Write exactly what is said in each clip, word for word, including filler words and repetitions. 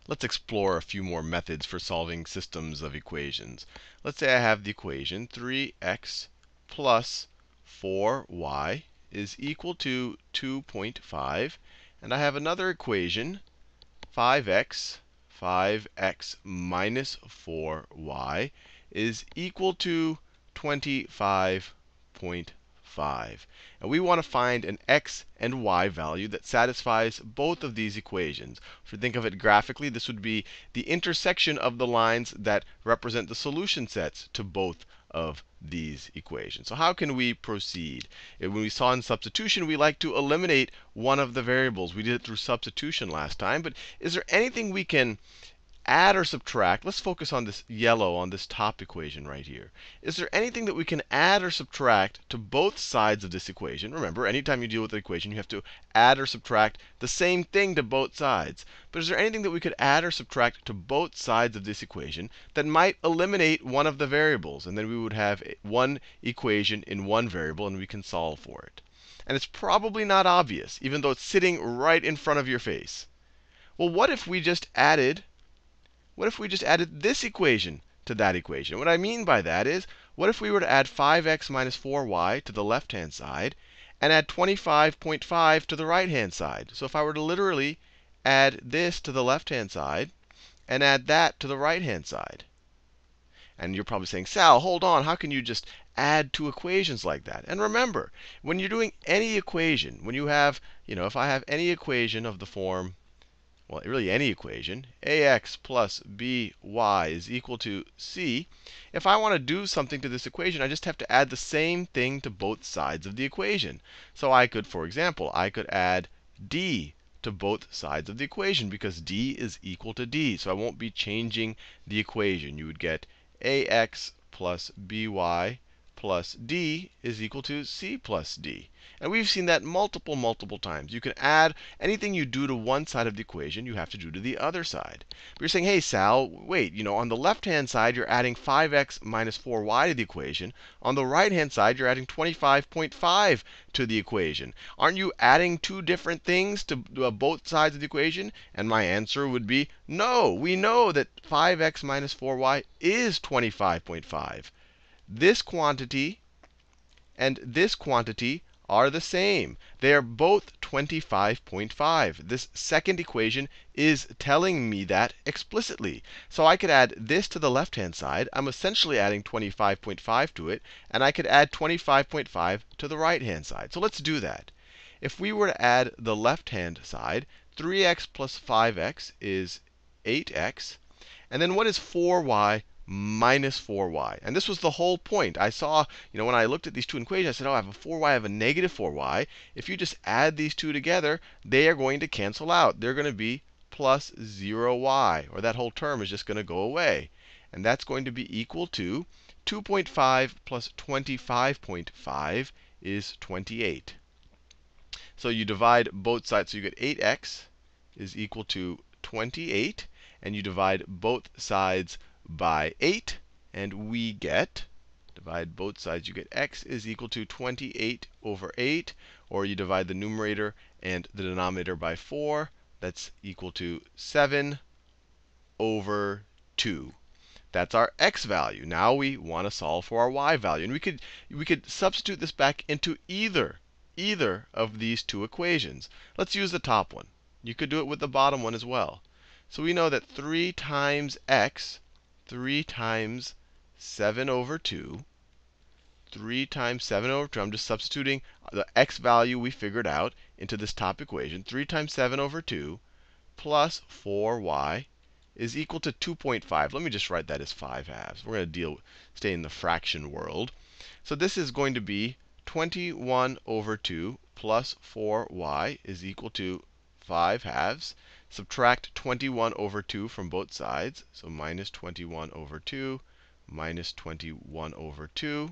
let's explore a few more methods for solving systems of equations. Let's say I have the equation three x plus four y is equal to two point five. And I have another equation, five x, five x minus four y is equal to twenty-five point five. And we want to find an x and y value that satisfies both of these equations. If you think of it graphically, this would be the intersection of the lines that represent the solution sets to both of these equations. So how can we proceed? When we saw in substitution, we like to eliminate one of the variables. We did it through substitution last time. But is there anything we can add or subtract? Let's focus on this yellow, on this top equation right here. Is there anything that we can add or subtract to both sides of this equation? Remember, anytime you deal with an equation, you have to add or subtract the same thing to both sides. But is there anything that we could add or subtract to both sides of this equation that might eliminate one of the variables? And then we would have one equation in one variable, and we can solve for it. And it's probably not obvious, even though it's sitting right in front of your face. Well, what if we just added What if we just added this equation to that equation? What I mean by that is, what if we were to add five x minus four y to the left-hand side and add twenty-five point five to the right-hand side? So if I were to literally add this to the left-hand side and add that to the right-hand side. And you're probably saying, Sal, hold on. How can you just add two equations like that? And remember, when you're doing any equation, when you have, you know, if I have any equation of the form, well, really any equation, ax plus by is equal to c. If I want to do something to this equation, I just have to add the same thing to both sides of the equation. So I could, for example, I could add d to both sides of the equation, because d is equal to d. So I won't be changing the equation. You would get ax plus by plus d is equal to c plus d. And we've seen that multiple, multiple times. You can add anything you do to one side of the equation, you have to do to the other side. But you're saying, hey, Sal, wait, you know, on the left-hand side, you're adding five x minus four y to the equation. On the right-hand side, you're adding twenty-five point five to the equation. Aren't you adding two different things to uh, both sides of the equation? And my answer would be, no. We know that five x minus four y is twenty-five point five. This quantity and this quantity are the same. They are both twenty-five point five. This second equation is telling me that explicitly. So I could add this to the left-hand side. I'm essentially adding twenty-five point five to it. And I could add twenty-five point five to the right-hand side. So let's do that. If we were to add the left-hand side, three x plus five x is eight x. And then what is four y minus four y? And this was the whole point. I saw, you know, when I looked at these two equations, I said, oh, I have a four y, I have a negative four y. If you just add these two together, they are going to cancel out. They're going to be plus zero y, or that whole term is just going to go away. And that's going to be equal to two point five plus twenty-five point five is twenty-eight. So you divide both sides. So you get eight x is equal to twenty-eight. And you divide both sides by eight, and we get, divide both sides, you get x is equal to twenty-eight over eight. Or you divide the numerator and the denominator by four. That's equal to seven over two. That's our x value. Now we want to solve for our y value. And we could, we could substitute this back into either, either of these two equations. Let's use the top one. You could do it with the bottom one as well. So we know that three times x, three times seven over two, three times seven over two, I'm just substituting the x value we figured out into this top equation. three times seven over two plus four y is equal to two point five. Let me just write that as five halves. We're going to deal, stay in the fraction world. So this is going to be twenty-one over two plus four y is equal to five halves. Subtract twenty-one over two from both sides. So minus twenty-one over two, minus twenty-one over two.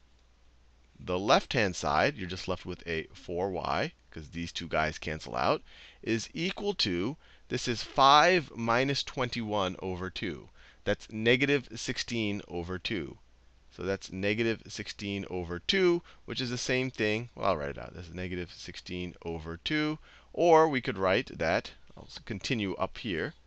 The left-hand side, you're just left with a four y, because these two guys cancel out, is equal to, this is five minus twenty-one over two. That's negative sixteen over two. So that's negative sixteen over two, which is the same thing. Well, I'll write it out. That's negative sixteen over two. Or we could write that, I'll continue up here.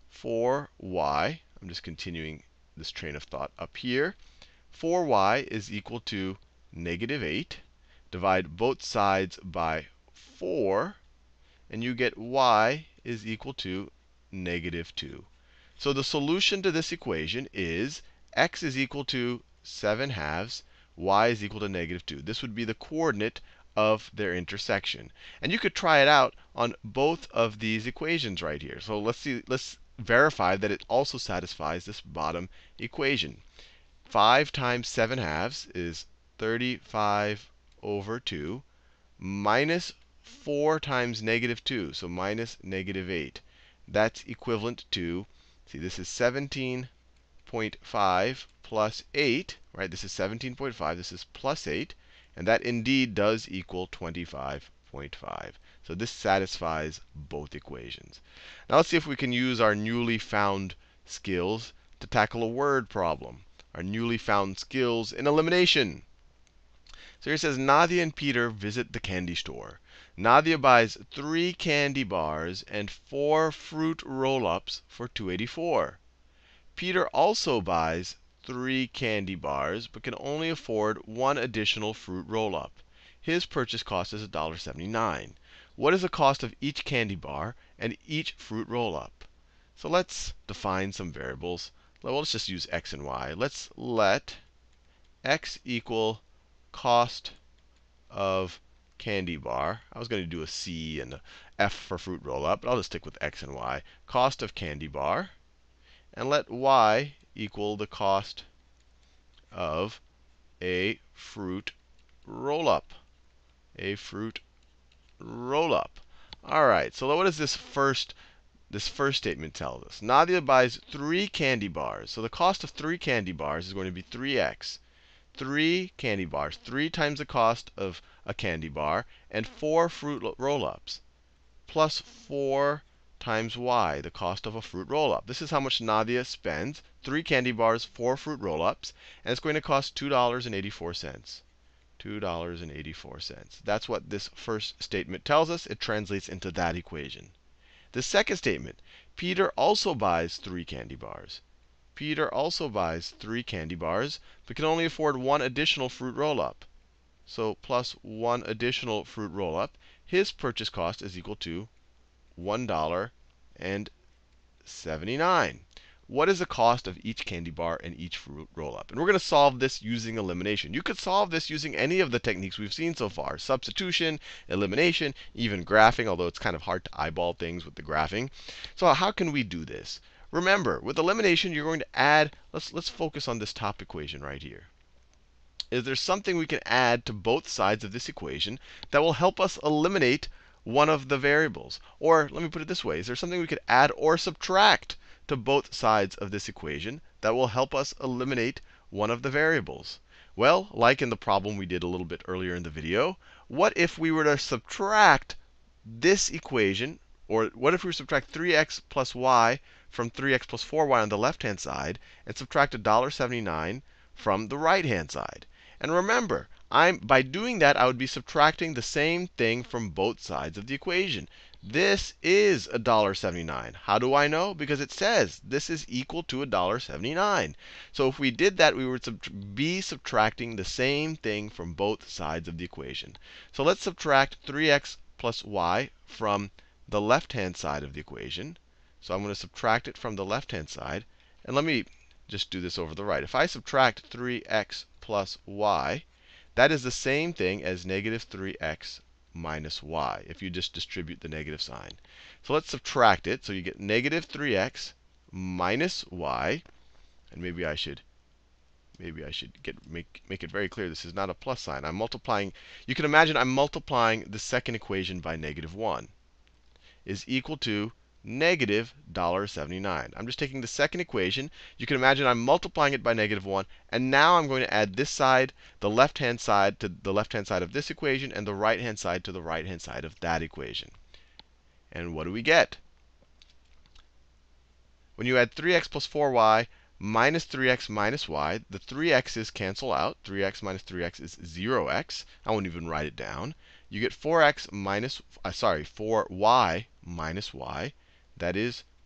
four y, I'm just continuing this train of thought up here. four y is equal to negative eight. Divide both sides by four, and you get y is equal to negative two. So the solution to this equation is x is equal to seven halves, y is equal to negative two. This would be the coordinate of their intersection. And you could try it out on both of these equations right here. So let's see, let's verify that it also satisfies this bottom equation. five times seven halves is thirty-five over two, minus four times negative two, so minus negative eight. That's equivalent to, see, this is seventeen point five plus eight, right? This is seventeen point five. This is plus eight. And that indeed does equal twenty-five point five. So this satisfies both equations. Now let's see if we can use our newly found skills to tackle a word problem. Our newly found skills in elimination. So here it says, Nadia and Peter visit the candy store. Nadia buys three candy bars and four fruit roll-ups for two eighty-four. Peter also buys three candy bars, but can only afford one additional fruit roll-up. His purchase cost is one seventy-nine. What is the cost of each candy bar and each fruit roll-up? So let's define some variables. Well, let's just use x and y. Let's let x equal cost of candy bar. I was going to do a C and a F for fruit roll-up, but I'll just stick with x and y. Cost of candy bar. And let y equal the cost of a fruit roll-up. A fruit roll-up. All right, so what does this first this first statement tell us? Nadia buys three candy bars. So the cost of three candy bars is going to be three x. Three candy bars, three times the cost of a candy bar, and four fruit roll-ups, plus four times y, the cost of a fruit roll-up. This is how much Nadia spends. Three candy bars, four fruit roll-ups, and it's going to cost two dollars and eighty-four cents. two dollars and eighty-four cents. That's what this first statement tells us. It translates into that equation. The second statement, Peter also buys three candy bars. Peter also buys three candy bars, but can only afford one additional fruit roll-up. So plus one additional fruit roll-up. His purchase cost is equal to one dollar and seventy-nine. What is the cost of each candy bar and each fruit roll-up? And we're going to solve this using elimination. You could solve this using any of the techniques we've seen so far. Substitution, elimination, even graphing, although it's kind of hard to eyeball things with the graphing. So how can we do this? Remember, with elimination, you're going to add, let's, let's focus on this top equation right here. Is there something we can add to both sides of this equation that will help us eliminate one of the variables? Or let me put it this way. Is there something we could add or subtract to both sides of this equation that will help us eliminate one of the variables? Well, like in the problem we did a little bit earlier in the video, what if we were to subtract this equation, or what if we subtract three x plus y from three x plus four y on the left-hand side, and subtract one dollar and seventy-nine from the right-hand side? And remember, I'm, by doing that, I would be subtracting the same thing from both sides of the equation. This is one dollar and seventy-nine. How do I know? Because it says this is equal to one dollar and seventy-nine. So if we did that, we would sub- be subtracting the same thing from both sides of the equation. So let's subtract three x plus y from the left-hand side of the equation. So I'm going to subtract it from the left-hand side. And let me just do this over the right. If I subtract three x plus y, that is the same thing as negative three x minus y, if you just distribute the negative sign. So let's subtract it. So you get negative three x minus y. And maybe I should maybe I should get make make it very clear this is not a plus sign. I'm multiplying. You can imagine I'm multiplying the second equation by negative one is equal to negative one dollar and seventy-nine. I'm just taking the second equation. You can imagine I'm multiplying it by negative one. And now I'm going to add this side, the left-hand side, to the left-hand side of this equation, and the right-hand side to the right-hand side of that equation. And what do we get? When you add three x plus four y minus three x minus y, the three x's cancel out. three x minus three x is zero x. I won't even write it down. You get four x minus, uh, sorry, four y minus y. That is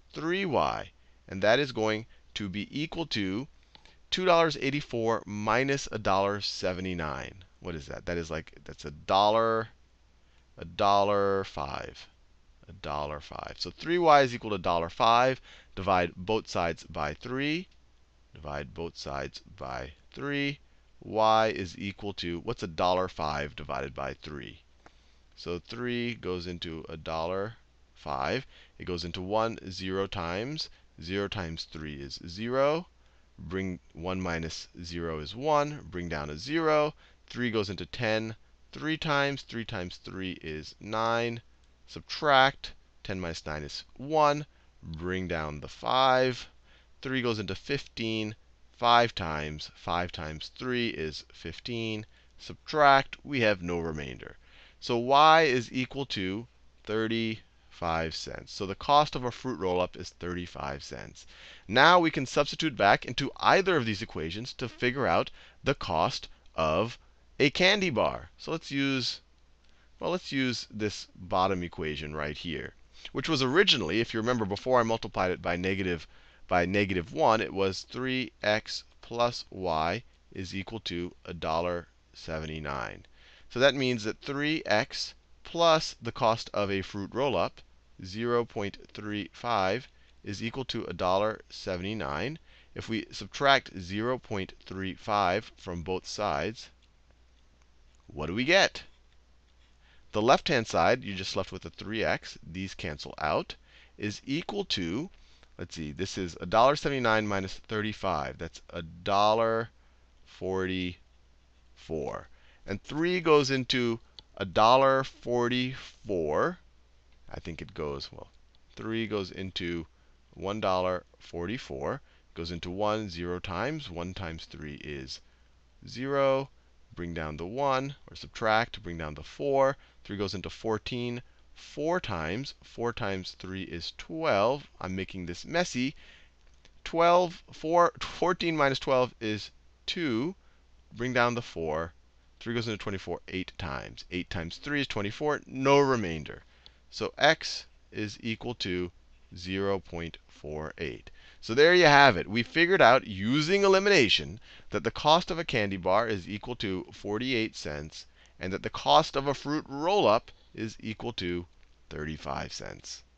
three y. And that is going to be equal to two dollars and eighty-four cents minus one dollar and seventy-nine cents. What is that? That is like, that's a dollar, a dollar five. A dollar five. So three y is equal to a dollar five. Divide both sides by three. Divide both sides by three. Y is equal to, what's a dollar five divided by three? So three goes into a dollar five. It goes into one zero times. zero times three is zero. Bring one minus zero is one. Bring down a zero. three goes into ten. three times. three times three is nine. Subtract. ten minus nine is one. Bring down the five. three goes into fifteen. five times. five times three is fifteen. Subtract. We have no remainder. So y is equal to thirty-five cents. So the cost of a fruit roll-up is thirty-five cents. Now we can substitute back into either of these equations to figure out the cost of a candy bar. So let's use, well, let's use this bottom equation right here, which was originally, if you remember before I multiplied it by negative by negative one, it was three x plus y is equal to one dollar and seventy-nine cents. So that means that three x plus the cost of a fruit roll-up, zero point three five, is equal to one dollar and seventy-nine cents. If we subtract zero point three five from both sides, what do we get? The left-hand side, you're just left with a three x. These cancel out. Is equal to, let's see, this is one dollar and seventy-nine cents minus thirty-five. That's one dollar and forty-four cents. And three goes into one dollar and forty-four cents. I think it goes, well, three goes into one dollar and forty-four cents. Goes into one, zero times. one times three is zero. Bring down the one, or subtract. Bring down the four. three goes into fourteen. four times. four times three is twelve. I'm making this messy. twelve, four, fourteen minus twelve is two. Bring down the four. three goes into twenty-four eight times. eight times three is twenty-four. No remainder. So x is equal to zero point four eight. So there you have it. We figured out, using elimination, that the cost of a candy bar is equal to forty-eight cents, and that the cost of a fruit roll-up is equal to thirty-five cents.